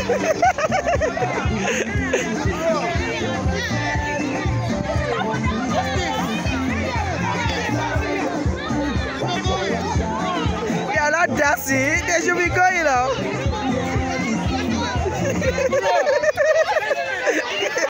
Yeah, not Darcy. They should be going now.